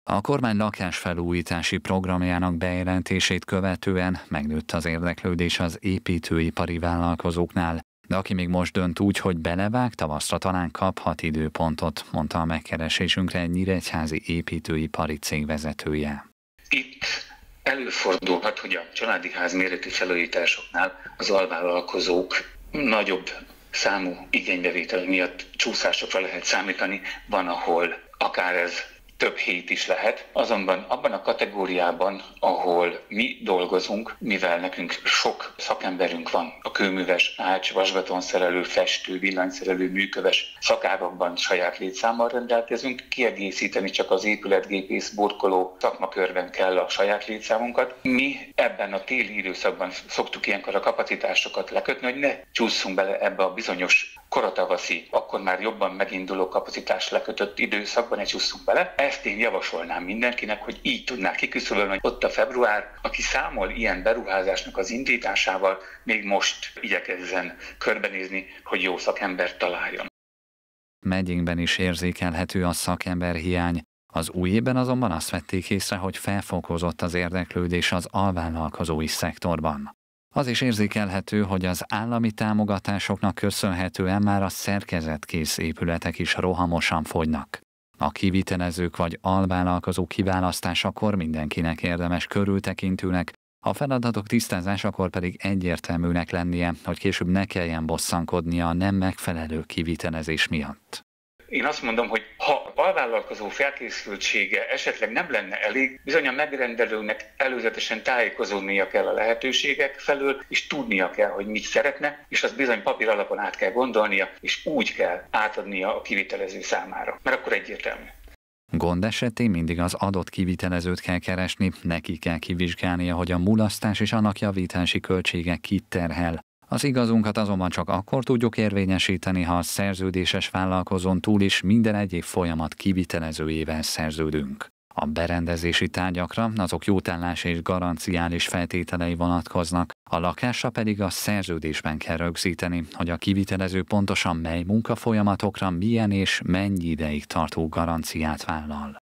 A kormány lakásfelújítási programjának bejelentését követően megnőtt az érdeklődés az építőipari vállalkozóknál, de aki még most dönt úgy, hogy belevág, tavaszra talán kaphat időpontot, mondta a megkeresésünkre egy nyíregyházi építőipari cég vezetője. Itt előfordulhat, hogy a családi ház méretű felújításoknál az alvállalkozók nagyobb számú igénybevétel miatt csúszásokra lehet számítani, van, ahol akár ez több hét is lehet, azonban abban a kategóriában, ahol mi dolgozunk, mivel nekünk sok szakemberünk van, a kőműves, ács, vasbetonszerelő, festő, villanyszerelő, műköves szakágakban saját létszámmal rendelkezünk, kiegészíteni csak az épületgépész burkoló szakmakörben kell a saját létszámunkat. Mi ebben a téli időszakban szoktuk ilyenkor a kapacitásokat lekötni, hogy ne csúszunk bele ebbe a bizonyos koratavaszi, akkor már jobban meginduló kapacitás lekötött időszakban, ne csúszunk bele. Ezt én javasolnám mindenkinek, hogy így tudnák kiküszöbölni, hogy ott a február, aki számol ilyen beruházásnak az indításával, még most igyekezzen körbenézni, hogy jó szakembert találjon. Megyénkben is érzékelhető a szakemberhiány. Az új évben azonban azt vették észre, hogy felfokozott az érdeklődés az alvállalkozói szektorban. Az is érzékelhető, hogy az állami támogatásoknak köszönhetően már a szerkezetkész épületek is rohamosan fogynak. A kivitelezők vagy alvállalkozók kiválasztásakor mindenkinek érdemes körültekintőnek, a feladatok tisztázásakor pedig egyértelműnek lennie, hogy később ne kelljen bosszankodnia a nem megfelelő kivitelezés miatt. Én azt mondom, hogy ha a alvállalkozó felkészültsége esetleg nem lenne elég, bizony a megrendelőnek előzetesen tájékozódnia kell a lehetőségek felől, és tudnia kell, hogy mit szeretne, és azt bizony papír alapon át kell gondolnia, és úgy kell átadnia a kivitelező számára, mert akkor egyértelmű. Gond esetén mindig az adott kivitelezőt kell keresni, neki kell kivizsgálnia, hogy a mulasztás és annak javítási költsége kit terhel. Az igazunkat azonban csak akkor tudjuk érvényesíteni, ha a szerződéses vállalkozón túl is minden egyéb folyamat kivitelezőjével szerződünk. A berendezési tárgyakra azok jótállás és garanciális feltételei vonatkoznak, a lakásra pedig a szerződésben kell rögzíteni, hogy a kivitelező pontosan mely munkafolyamatokra milyen és mennyi ideig tartó garanciát vállal.